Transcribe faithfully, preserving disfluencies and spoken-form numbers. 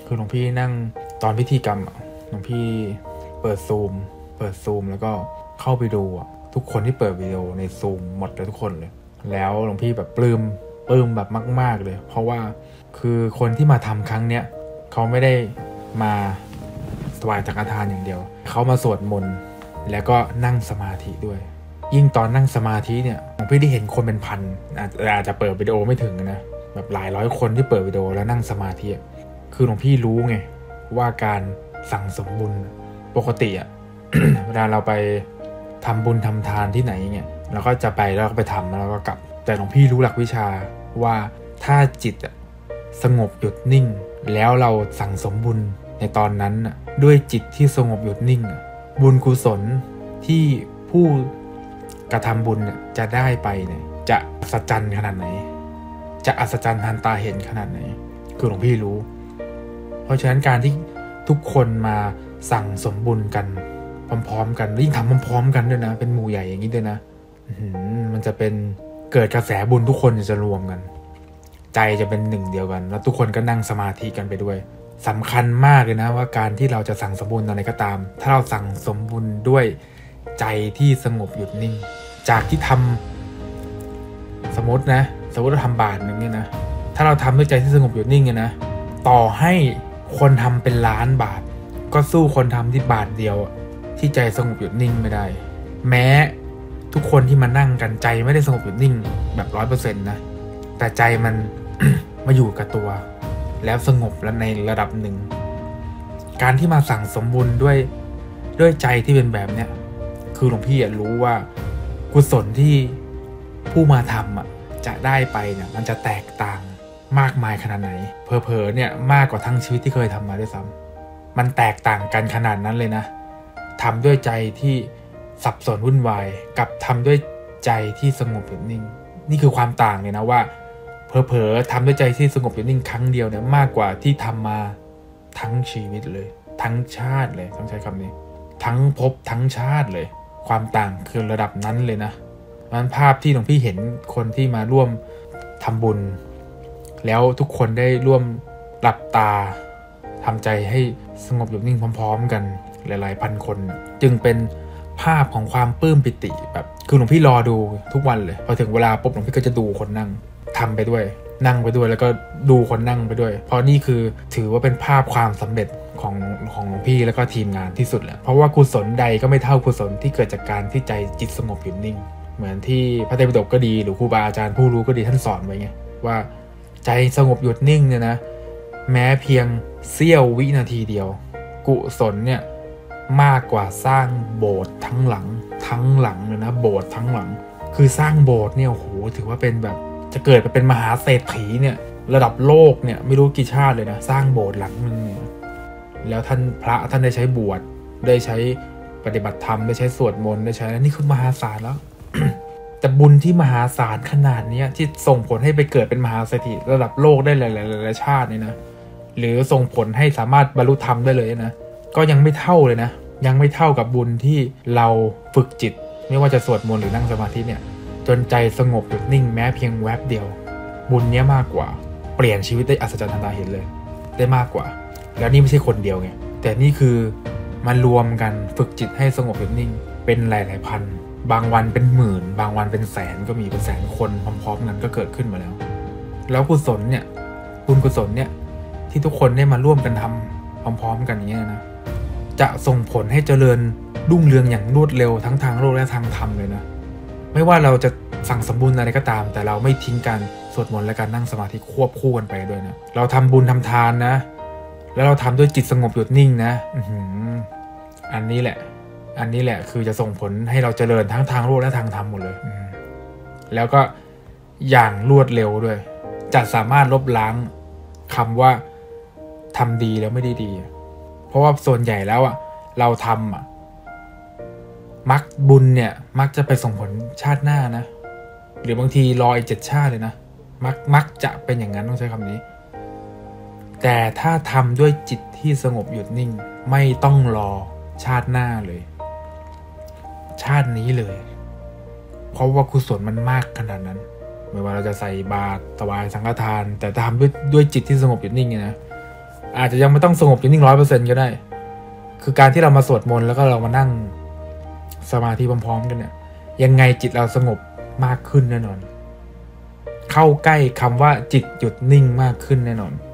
คือหลวงพี่นั่งตอนพิธีกรรมหลวงพี่เปิดซูมเปิดซูมแล้วก็เข้าไปดูทุกคนที่เปิดวิดีโอในซูมหมดเลยทุกคนเลยแล้วหลวงพี่แบบปลื้มปลื้มแบบมากๆเลยเพราะว่าคือคนที่มาทำครั้งเนี้ยเขาไม่ได้มาถวายสังฆทานอย่างเดียวเขามาสวดมนต์แล้วก็นั่งสมาธิด้วยยิ่งตอนนั่งสมาธิเนี่ยหลวงพี่ได้เห็นคนเป็นพันอาจจะเปิดวิดีโอไม่ถึงนะแบบหลายร้อยคนที่เปิดวิดีโอแล้วนั่งสมาธิคือหลวงพี่รู้ไงว่าการสั่งสมบุญปกติอะ เวลาเราไปทำบุญทำทานที่ไหนเงี้ยเราก็จะไปแล้วก็ไปทำแล้วก็กลับแต่หลวงพี่รู้หลักวิชาว่าถ้าจิตสงบหยุดนิ่งแล้วเราสั่งสมบุญในตอนนั้นด้วยจิตที่สงบหยุดนิ่งบุญกุศลที่ผู้กระทำบุญจะได้ไปเนี่ยจะอัศจรรย์ขนาดไหนจะอัศจรรย์ทันตาเห็นขนาดไหนคือหลวงพี่รู้เพราะฉะนั้นการที่ทุกคนมาสั่งสมบุญกันพร้อมๆกันยิ่งทำพร้อมๆกันด้วยนะเป็นหมู่ใหญ่อย่างนี้ด้วยนะมันจะเป็นเกิดกระแสบุญทุกคนจะรวมกันใจจะเป็นหนึ่งเดียวกันแล้วทุกคนก็นั่งสมาธิกันไปด้วยสำคัญมากเลยนะว่าการที่เราจะสั่งสมบุญอะไรก็ตามถ้าเราสั่งสมบุญด้วยใจที่สงบหยุดนิ่งจากที่ทำสมมตินะสมมติเราทำบาทหนึ่งเนี่ยนะถ้าเราทำด้วยใจที่สงบหยุดนิ่งเนี่ยนะต่อให้คนทำเป็นล้านบาทก็สู้คนทำที่บาทเดียวที่ใจสงบหยุดนิ่งไม่ได้แม้ทุกคนที่มานั่งกันใจไม่ได้สงบหยุดนิ่งแบบร้อยเปอร์เซ็นต์นะแต่ใจมัน มาอยู่กับตัวแล้วสงบแล้วในระดับหนึ่งการที่มาสั่งสมบุญด้วยด้วยใจที่เป็นแบบเนี้ยคือหลวงพี่รู้ว่ากุศลที่ผู้มาทำอ่ะจะได้ไปเนี่ยมันจะแตกต่างมากมายขนาดไหนเผลอๆเนี่ยมากกว่าทั้งชีวิตที่เคยทำมาด้วยซ้ำมันแตกต่างกันขนาดนั้นเลยนะทำด้วยใจที่สับสนวุ่นวายกับทำด้วยใจที่สงบหยุดนิ่งนี่คือความต่างเลยนะว่าเผลอๆทำด้วยใจที่สงบหยุดนิ่งครั้งเดียวเนี่ยมากกว่าที่ทำมาทั้งชีวิตเลยทั้งชาติเลยต้องใช้คำนี้ทั้งภพทั้งชาติเลยความต่างคือระดับนั้นเลยนะมันภาพที่หลวงพี่เห็นคนที่มาร่วมทำบุญแล้วทุกคนได้ร่วมหลับตาทำใจให้สงบหยุดนิ่งพร้อมๆกันหลายๆพันคนจึงเป็นภาพของความปลื้มปิติแบบคือหลวงพี่รอดูทุกวันเลยพอถึงเวลาปุ๊บหลวงพี่ก็จะดูคนนั่งทำไปด้วยนั่งไปด้วยแล้วก็ดูคนนั่งไปด้วยเพราะนี่คือถือว่าเป็นภาพความสำเร็จของของหลวงพี่แล้วก็ทีมงานที่สุดแหละเพราะว่ากุศลใดก็ไม่เท่ากุศลที่เกิดจากการที่ใจจิตสงบหยุดนิ่งเหมือนที่พระไตรปิฎกก็ดีหรือครูบาอาจารย์ผู้รู้ก็ดีท่านสอนไว้ไงว่าใจสงบหยุดนิ่งเนี่ยนะแม้เพียงเสี้ยววินาทีเดียวกุศลเนี่ยมากกว่าสร้างโบสถ์ทั้งหลังทั้งหลังเลยนะโบสถ์ทั้งหลังคือสร้างโบสถ์เนี่ยโอ้โหถือว่าเป็นแบบจะเกิดไปเป็นมหาเศรษฐีเนี่ยระดับโลกเนี่ยไม่รู้กี่ชาติเลยนะสร้างโบสถ์หลังนึงเนี่ยแล้วท่านพระท่านได้ใช้บวชได้ใช้ปฏิบัติธรรมได้ใช้สวดมนต์ได้ใช้นี่คือมหาศาลแล้ว แต่บุญที่มหาศาลขนาดนี้ที่ส่งผลให้ไปเกิดเป็นมหาเศรษฐีระดับโลกได้หลายๆชาติเนี่ยนะหรือส่งผลให้สามารถบรรลุธรรมได้เลยนะก็ยังไม่เท่าเลยนะยังไม่เท่ากับบุญที่เราฝึกจิตไม่ว่าจะสวดมนต์หรือนั่งสมาธิเนี่ยจนใจสงบหยุดนิ่งแม้เพียงแวบเดียวบุญเนี้ยมากกว่าเปลี่ยนชีวิตได้อัศจรรย์ทันตาเห็นเลยได้มากกว่าแล้วนี่ไม่ใช่คนเดียวไงแต่นี่คือมันรวมกันฝึกจิตให้สงบหยุดนิ่งเป็นหลายๆพันบางวันเป็นหมื่นบางวันเป็นแสนก็มีเป็นแสนคนพร้อมๆกันก็เกิดขึ้นมาแล้วแล้วกุศลเนี่ยบุญกุศลเนี่ยที่ทุกคนได้มาร่วมกันทำพร้อมๆกันอย่างนี้นะจะส่งผลให้เจริญรุ่งเรืองอย่างรวดเร็วทั้งทางโลกและทางธรรมเลยนะไม่ว่าเราจะสั่งสมบุญอะไรก็ตามแต่เราไม่ทิ้งการสวดมนต์และการนั่งสมาธิควบคู่กันไปด้วยนะเราทำบุญทำทานนะแล้วเราทำด้วยจิตสงบหยุดนิ่งนะอันนี้แหละอันนี้แหละคือจะส่งผลให้เราเจริญทั้งทางโลกและทางธรรมหมดเลยแล้วก็อย่างรวดเร็วด้วยจะสามารถลบล้างคำว่าทำดีแล้วไม่ได้ดีเพราะว่าส่วนใหญ่แล้วอ่ะเราทำอ่ะมักบุญเนี่ยมักจะไปส่งผลชาติหน้านะหรือบางทีรออีกเจ็ดชาติเลยนะมักมักจะเป็นอย่างนั้นต้องใช้คำนี้แต่ถ้าทำด้วยจิตที่สงบหยุดนิ่งไม่ต้องรอชาติหน้าเลยชาตินี้เลยเพราะว่ากุศลมันมากขนาดนั้นไม่ว่าเราจะใส่บาตรถวายสังฆทานแต่ทำด้วยด้วยจิตที่สงบหยุดนิ่งนะโอาจจะยังไม่ต้องสงบจนนิ่งร้อยเปอร์เซ็นต์ก็ได้คือการที่เรามาสวดมนต์แล้วก็เรามานั่งสมาธิพร้อมๆกันเนี่ยยังไงจิตเราสงบมากขึ้นแน่นอนเข้าใกล้คำว่าจิตหยุดนิ่งมากขึ้นแน่นอน